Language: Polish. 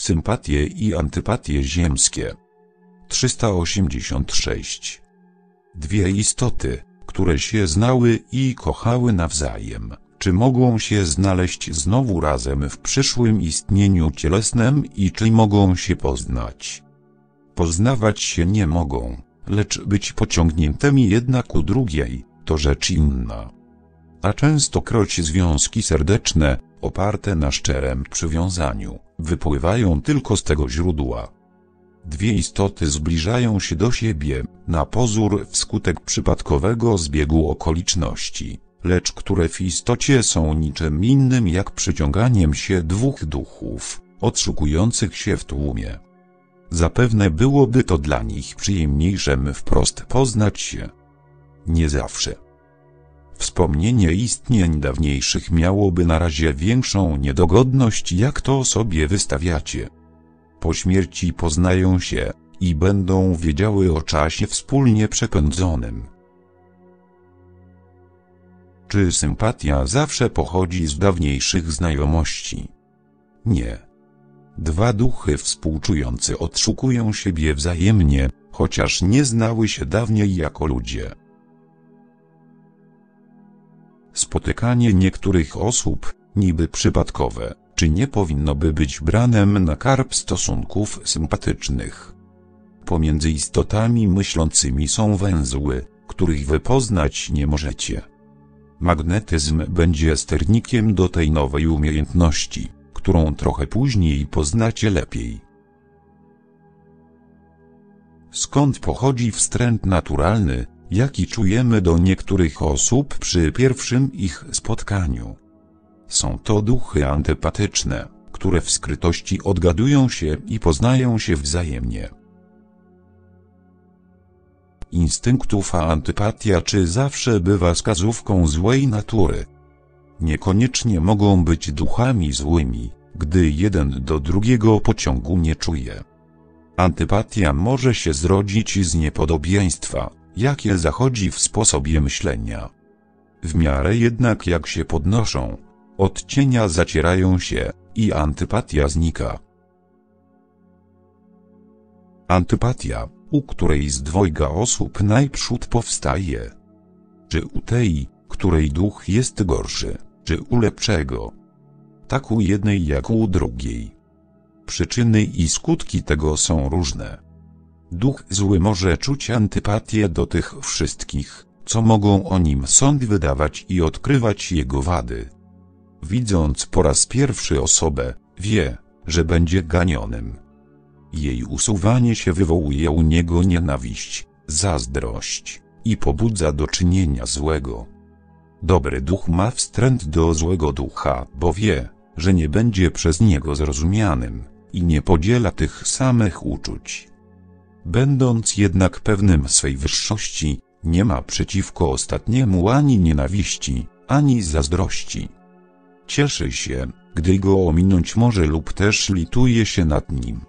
Sympatie i antypatie ziemskie. 386. Dwie istoty, które się znały i kochały nawzajem, czy mogą się znaleźć znowu razem w przyszłym istnieniu cielesnym i czy mogą się poznać? Poznawać się nie mogą, lecz być pociągniętymi jedna ku drugiej, to rzecz inna. A częstokroć związki serdeczne, oparte na szczerym przywiązaniu, wypływają tylko z tego źródła. Dwie istoty zbliżają się do siebie, na pozór wskutek przypadkowego zbiegu okoliczności, lecz które w istocie są niczym innym jak przyciąganiem się dwóch duchów, odszukujących się w tłumie. Zapewne byłoby to dla nich przyjemniejszym wprost poznać się. Nie zawsze. Wspomnienie istnień dawniejszych miałoby na razie większą niedogodność, jak to sobie wystawiacie. Po śmierci poznają się i będą wiedziały o czasie wspólnie przepędzonym. Czy sympatia zawsze pochodzi z dawniejszych znajomości? Nie. Dwa duchy współczujące odszukują siebie wzajemnie, chociaż nie znały się dawniej jako ludzie. Spotykanie niektórych osób, niby przypadkowe, czy nie powinno by być branem na karb stosunków sympatycznych. Pomiędzy istotami myślącymi są węzły, których wy poznać nie możecie. Magnetyzm będzie sternikiem do tej nowej umiejętności, którą trochę później poznacie lepiej. Skąd pochodzi wstręt naturalny, jaki czujemy do niektórych osób przy pierwszym ich spotkaniu? Są to duchy antypatyczne, które w skrytości odgadują się i poznają się wzajemnie. Instynktów a antypatia czy zawsze bywa wskazówką złej natury? Niekoniecznie mogą być duchami złymi, gdy jeden do drugiego pociągu nie czuje. Antypatia może się zrodzić z niepodobieństwa, jakie zachodzi w sposobie myślenia. W miarę jednak jak się podnoszą, odcienia zacierają się i antypatia znika. Antypatia, u której z dwojga osób najprzód powstaje. Czy u tej, której duch jest gorszy, czy u lepszego? Tak u jednej jak u drugiej. Przyczyny i skutki tego są różne. Duch zły może czuć antypatię do tych wszystkich, co mogą o nim sąd wydawać i odkrywać jego wady. Widząc po raz pierwszy osobę, wie, że będzie ganionym. Jej usuwanie się wywołuje u niego nienawiść, zazdrość i pobudza do czynienia złego. Dobry duch ma wstręt do złego ducha, bo wie, że nie będzie przez niego zrozumianym i nie podziela tych samych uczuć. Będąc jednak pewnym swej wyższości, nie ma przeciwko ostatniemu ani nienawiści, ani zazdrości. Cieszy się, gdy go ominąć może lub też lituje się nad nim.